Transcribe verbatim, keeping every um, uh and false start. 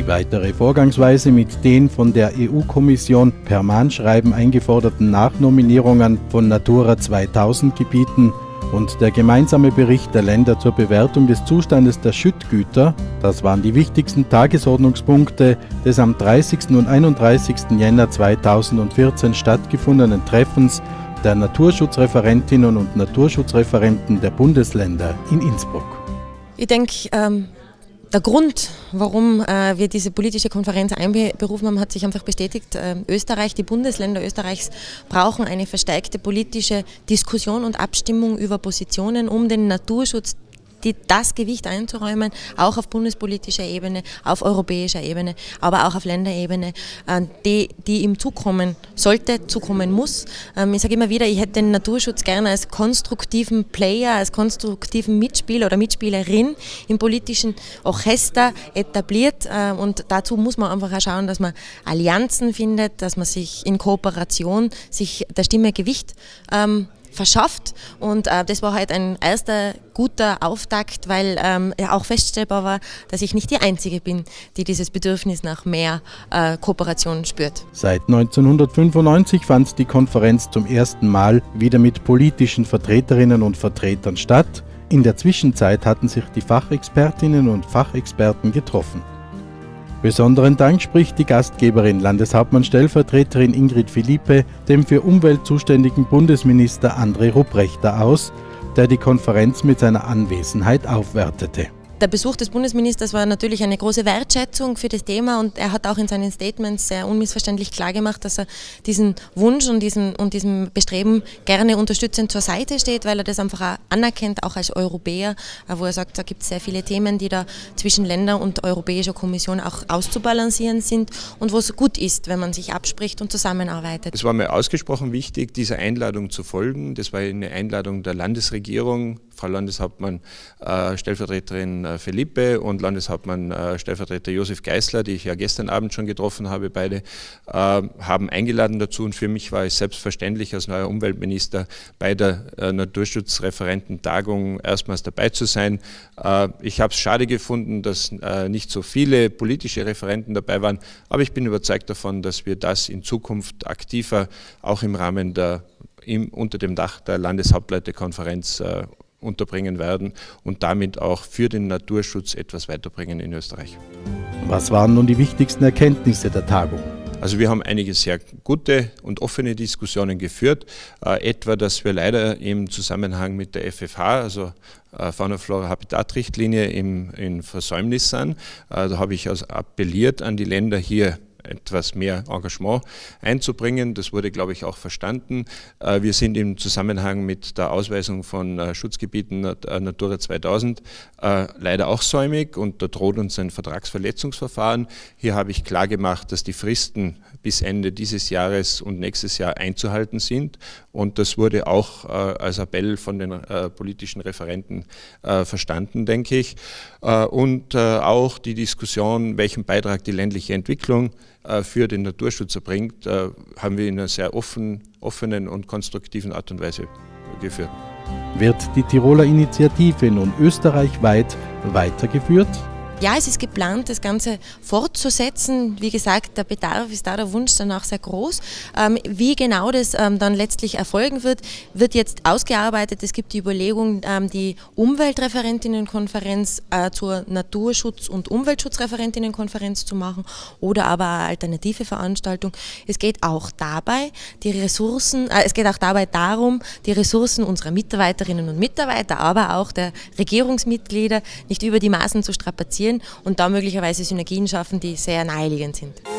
Weitere Vorgangsweise mit den von der E U-Kommission per Mahnschreiben eingeforderten Nachnominierungen von Natura zweitausend Gebieten und der gemeinsame Bericht der Länder zur Bewertung des Zustandes der Schüttgüter, das waren die wichtigsten Tagesordnungspunkte des am dreißigsten und einunddreißigsten Jänner zweitausendvierzehn stattgefundenen Treffens der Naturschutzreferentinnen und Naturschutzreferenten der Bundesländer in Innsbruck. Ich denke, ähm Der Grund, warum äh, wir diese politische Konferenz einberufen haben, hat sich einfach bestätigt. Äh, Österreich, die Bundesländer Österreichs brauchen eine verstärkte politische Diskussion und Abstimmung über Positionen, um den Naturschutz die, das Gewicht einzuräumen, auch auf bundespolitischer Ebene, auf europäischer Ebene, aber auch auf Länderebene, äh, die, die ihm zukommen sollte, zukommen muss. Ähm, ich sage immer wieder, ich hätte den Naturschutz gerne als konstruktiven Player, als konstruktiven Mitspieler oder Mitspielerin im politischen Orchester etabliert, äh, und dazu muss man einfach auch schauen, dass man Allianzen findet, dass man sich in Kooperation sich der Stimme Gewicht ähm, verschafft, und äh, das war halt ein erster guter Auftakt, weil ähm, auch feststellbar war, dass ich nicht die Einzige bin, die dieses Bedürfnis nach mehr äh, Kooperation spürt. Seit neunzehnhundertfünfundneunzig fand die Konferenz zum ersten Mal wieder mit politischen Vertreterinnen und Vertretern statt. In der Zwischenzeit hatten sich die Fachexpertinnen und Fachexperten getroffen. Besonderen Dank spricht die Gastgeberin, Landeshauptmann-Stellvertreterin Ingrid Philippe, dem für Umwelt zuständigen Bundesminister André Rupprechter aus, der die Konferenz mit seiner Anwesenheit aufwertete. Der Besuch des Bundesministers war natürlich eine große Wertschätzung für das Thema, und er hat auch in seinen Statements sehr unmissverständlich klargemacht, dass er diesen Wunsch und diesem, und diesem Bestreben gerne unterstützend zur Seite steht, weil er das einfach auch anerkennt, auch als Europäer, wo er sagt, da gibt es sehr viele Themen, die da zwischen Ländern und Europäischer Kommission auch auszubalancieren sind und wo es gut ist, wenn man sich abspricht und zusammenarbeitet. Es war mir ausgesprochen wichtig, dieser Einladung zu folgen. Das war eine Einladung der Landesregierung, Frau Landeshauptmann, äh, Stellvertreterin äh, Philippe und Landeshauptmann äh, Stellvertreter Josef Geißler, die ich ja gestern Abend schon getroffen habe, beide äh, haben eingeladen dazu, und für mich war es selbstverständlich, als neuer Umweltminister bei der äh, Naturschutzreferententagung erstmals dabei zu sein. Äh, ich habe es schade gefunden, dass äh, nicht so viele politische Referenten dabei waren, aber ich bin überzeugt davon, dass wir das in Zukunft aktiver auch im Rahmen der, im, unter dem Dach der Landeshauptleutekonferenz äh, unterbringen werden und damit auch für den Naturschutz etwas weiterbringen in Österreich. Was waren nun die wichtigsten Erkenntnisse der Tagung? Also wir haben einige sehr gute und offene Diskussionen geführt, äh, etwa, dass wir leider im Zusammenhang mit der F F H, also äh, Fauna-Flora-Habitat-Richtlinie, im, in Versäumnis sind. Äh, da habe ich also appelliert an die Länder, hier etwas mehr Engagement einzubringen. Das wurde, glaube ich, auch verstanden. Wir sind im Zusammenhang mit der Ausweisung von Schutzgebieten Natura zweitausend leider auch säumig, und da droht uns ein Vertragsverletzungsverfahren. Hier habe ich klar gemacht, dass die Fristen bis Ende dieses Jahres und nächstes Jahr einzuhalten sind, und das wurde auch als Appell von den politischen Referenten verstanden, denke ich. Und auch die Diskussion, welchen Beitrag die ländliche Entwicklung für den Naturschutz erbringt, haben wir in einer sehr offen, offenen und konstruktiven Art und Weise geführt. Wird die Tiroler Initiative nun österreichweit weitergeführt? Ja, es ist geplant, das Ganze fortzusetzen. Wie gesagt, der Bedarf ist da, der Wunsch danach sehr groß. Ähm, wie genau das ähm, dann letztlich erfolgen wird, wird jetzt ausgearbeitet. Es gibt die Überlegung, ähm, die Umweltreferentinnenkonferenz äh, zur Naturschutz- und Umweltschutzreferentinnenkonferenz zu machen, oder aber eine alternative Veranstaltung. Es geht auch dabei, die Ressourcen, äh, es geht auch dabei darum, die Ressourcen unserer Mitarbeiterinnen und Mitarbeiter, aber auch der Regierungsmitglieder nicht über die Maßen zu strapazieren und da möglicherweise Synergien schaffen, die sehr naheliegend sind.